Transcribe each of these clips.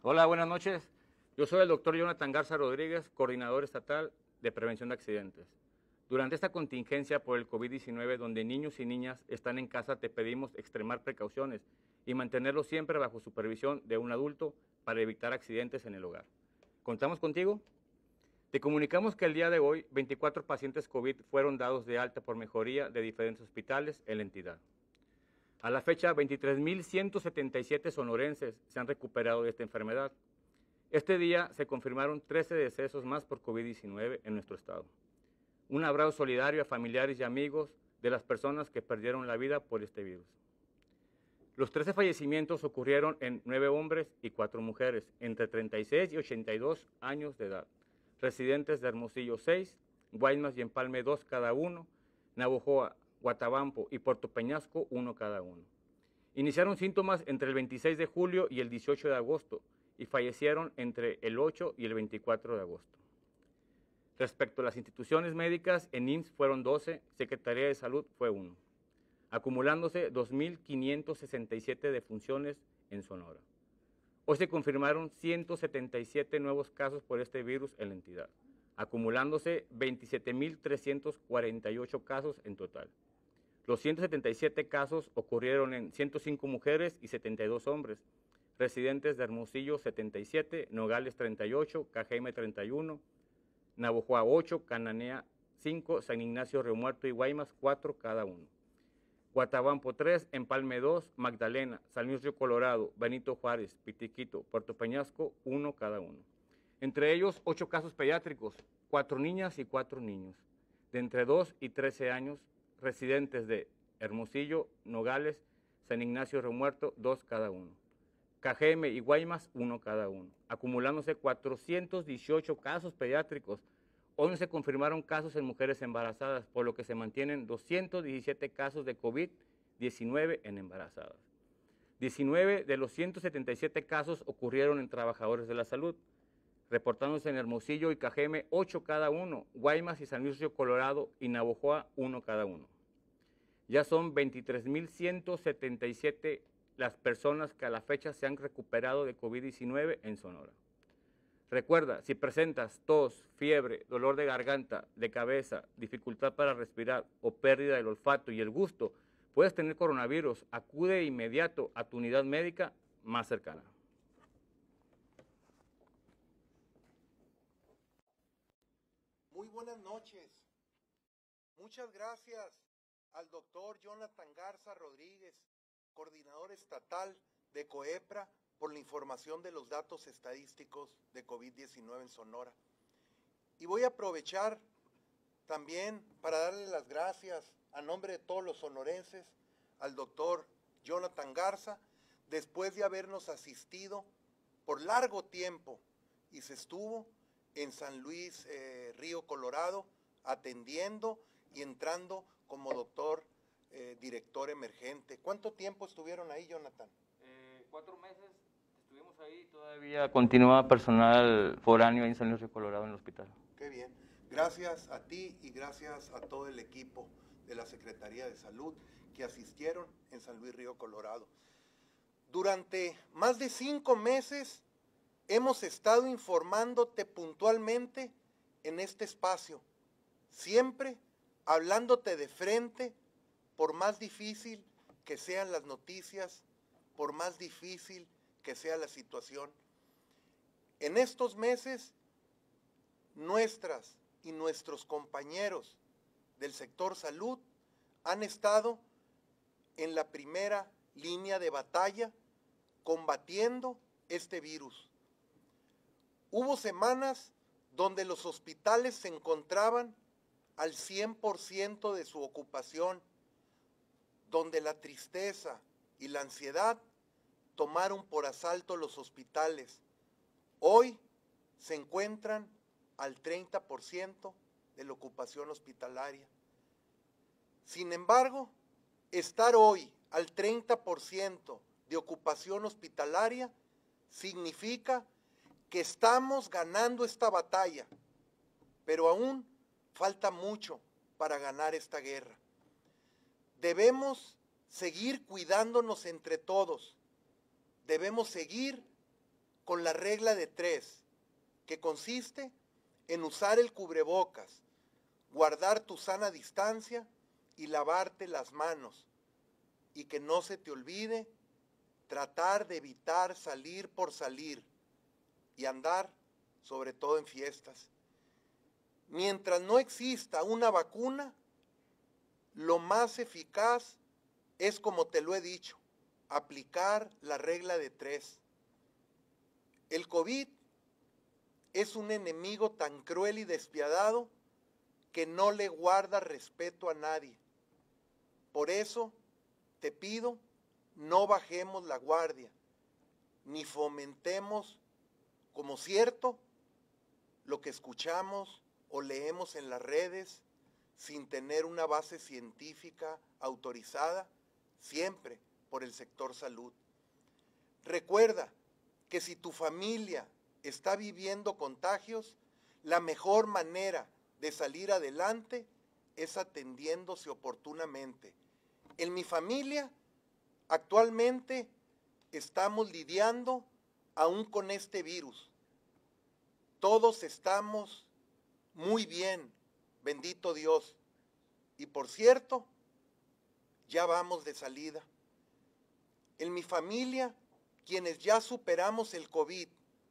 Hola, buenas noches. Yo soy el doctor Jonathan Garza Rodríguez, coordinador estatal de prevención de accidentes. Durante esta contingencia por el COVID-19, donde niños y niñas están en casa, te pedimos extremar precauciones y mantenerlos siempre bajo supervisión de un adulto para evitar accidentes en el hogar. ¿Contamos contigo? Te comunicamos que el día de hoy 24 pacientes COVID fueron dados de alta por mejoría de diferentes hospitales en la entidad. A la fecha, 23.177 sonorenses se han recuperado de esta enfermedad. Este día se confirmaron 13 decesos más por COVID-19 en nuestro estado. Un abrazo solidario a familiares y amigos de las personas que perdieron la vida por este virus. Los 13 fallecimientos ocurrieron en 9 hombres y 4 mujeres, entre 36 y 82 años de edad, residentes de Hermosillo 6, Guaymas y Empalme 2 cada uno, Navojoa, Guatabampo y Puerto Peñasco 1 cada uno. Iniciaron síntomas entre el 26 de julio y el 18 de agosto y fallecieron entre el 8 y el 24 de agosto. Respecto a las instituciones médicas, en IMSS fueron 12, Secretaría de Salud fue 1, acumulándose 2.567 defunciones en Sonora. Hoy se confirmaron 177 nuevos casos por este virus en la entidad, acumulándose 27.348 casos en total. Los 177 casos ocurrieron en 105 mujeres y 72 hombres, residentes de Hermosillo 77, Nogales 38, Cajeme 31, Navojoa 8, Cananea 5, San Ignacio Río Muerto y Guaymas 4 cada uno. Guatabampo 3, Empalme 2, Magdalena, San Luis Río Colorado, Benito Juárez, Pitiquito, Puerto Peñasco 1 cada uno. Entre ellos 8 casos pediátricos, 4 niñas y 4 niños, de entre 2 y 13 años, residentes de Hermosillo, Nogales, San Ignacio Río Muerto 2 cada uno. Cajeme y Guaymas 1 cada uno, acumulándose 418 casos pediátricos. Hoy se confirmaron casos en mujeres embarazadas, por lo que se mantienen 217 casos de COVID-19 en embarazadas. 19 de los 177 casos ocurrieron en trabajadores de la salud, reportándose en Hermosillo y Cajeme 8 cada uno, Guaymas y San Luis Río Colorado y Navojoa 1 cada uno. Ya son 23.177 las personas que a la fecha se han recuperado de COVID-19 en Sonora. Recuerda, si presentas tos, fiebre, dolor de garganta, de cabeza, dificultad para respirar o pérdida del olfato y el gusto, puedes tener coronavirus. Acude de inmediato a tu unidad médica más cercana. Muy buenas noches. Muchas gracias al doctor Jonathan Garza Rodríguez, coordinador estatal de COEPRA, por la información de los datos estadísticos de COVID-19 en Sonora. Y voy a aprovechar también para darle las gracias a nombre de todos los sonorenses al doctor Jonathan Garza, después de habernos asistido por largo tiempo y se estuvo en San Luis Río Colorado atendiendo y entrando como doctor director emergente. ¿Cuánto tiempo estuvieron ahí, Jonathan? 4 meses estuvimos ahí, todavía continúa personal foráneo en San Luis Río Colorado en el hospital. Qué bien. Gracias a ti y gracias a todo el equipo de la Secretaría de Salud que asistieron en San Luis Río Colorado. Durante más de 5 meses hemos estado informándote puntualmente en este espacio, siempre hablándote de frente, por más difícil que sean las noticias, por más difícil que sea la situación. En estos meses, nuestras y nuestros compañeros del sector salud han estado en la primera línea de batalla combatiendo este virus. Hubo semanas donde los hospitales se encontraban al 100% de su ocupación, donde la tristeza y la ansiedad tomaron por asalto los hospitales. Hoy se encuentran al 30% de la ocupación hospitalaria. Sin embargo, estar hoy al 30% de ocupación hospitalaria significa que estamos ganando esta batalla, pero aún falta mucho para ganar esta guerra. Debemos seguir cuidándonos entre todos, debemos seguir con la regla de 3, que consiste en usar el cubrebocas, guardar tu sana distancia y lavarte las manos. Y que no se te olvide tratar de evitar salir por salir y andar, sobre todo en fiestas. Mientras no exista una vacuna, lo más eficaz es, como te lo he dicho, aplicar la regla de 3. El COVID es un enemigo tan cruel y despiadado que no le guarda respeto a nadie. Por eso te pido, no bajemos la guardia, ni fomentemos como cierto lo que escuchamos o leemos en las redes sin tener una base científica autorizada, siempre por el sector salud. Recuerda que si tu familia está viviendo contagios, la mejor manera de salir adelante es atendiéndose oportunamente. En mi familia, actualmente estamos lidiando aún con este virus. Todos estamos muy bien, bendito Dios. Y por cierto, ya vamos de salida. En mi familia, quienes ya superamos el COVID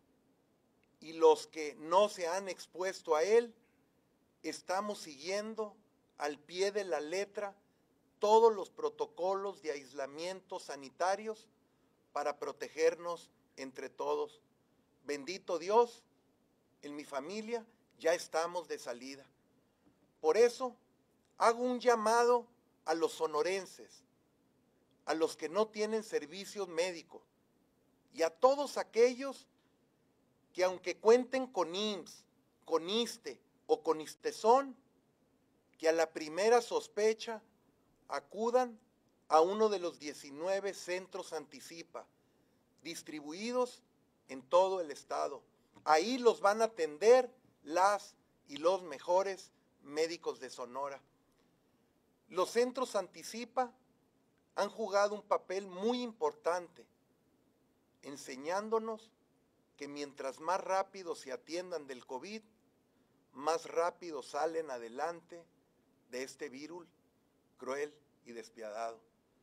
y los que no se han expuesto a él, estamos siguiendo al pie de la letra todos los protocolos de aislamiento sanitarios para protegernos entre todos. Bendito Dios, en mi familia ya estamos de salida. Por eso hago un llamado a los sonorenses, a los que no tienen servicios médicos y a todos aquellos que, aunque cuenten con IMSS, con ISSSTE o con ISTESON, que a la primera sospecha acudan a uno de los 19 centros Anticipa, distribuidos en todo el estado. Ahí los van a atender las y los mejores médicos de Sonora. Los centros Anticipa han jugado un papel muy importante, enseñándonos que mientras más rápido se atiendan del COVID, más rápido salen adelante de este virus cruel y despiadado.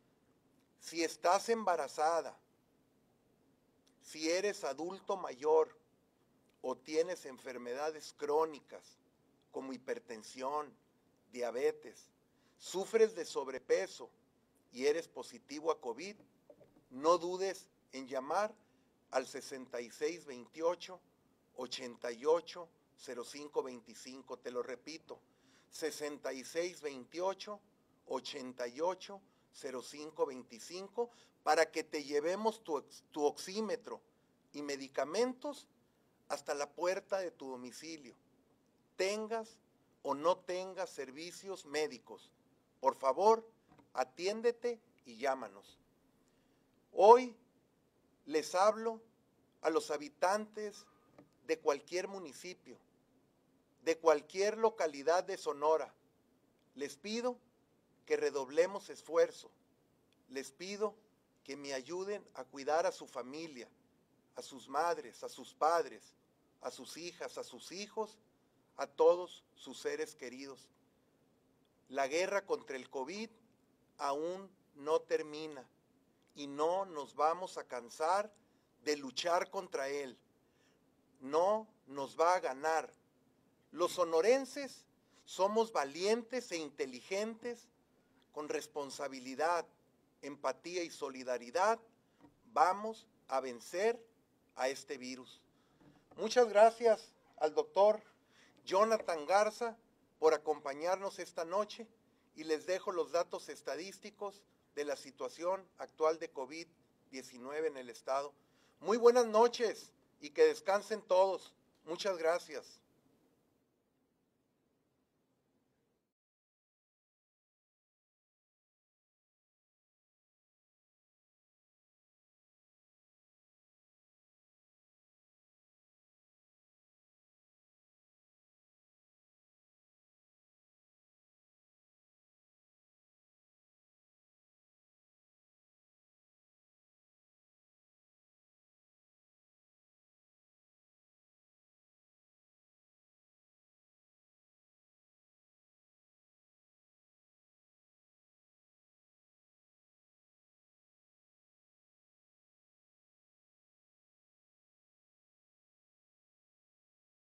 Si estás embarazada, si eres adulto mayor o tienes enfermedades crónicas como hipertensión, diabetes, sufres de sobrepeso y eres positivo a COVID, no dudes en llamar al 6628-880525. Te lo repito, 6628-880525, para que te llevemos tu oxímetro y medicamentos hasta la puerta de tu domicilio, tengas o no tengas servicios médicos. Por favor, atiéndete y llámanos. Hoy les hablo a los habitantes de cualquier municipio, de cualquier localidad de Sonora. Les pido que redoblemos esfuerzo. Les pido que me ayuden a cuidar a su familia, a sus madres, a sus padres, a sus hijas, a sus hijos, a todos sus seres queridos. La guerra contra el COVID aún no termina y no nos vamos a cansar de luchar contra él. No nos va a ganar. Los sonorenses somos valientes e inteligentes, con responsabilidad, empatía y solidaridad. Vamos a vencer a este virus. Muchas gracias al doctor Jonathan Garza por acompañarnos esta noche y les dejo los datos estadísticos de la situación actual de COVID-19 en el estado. Muy buenas noches y que descansen todos. Muchas gracias.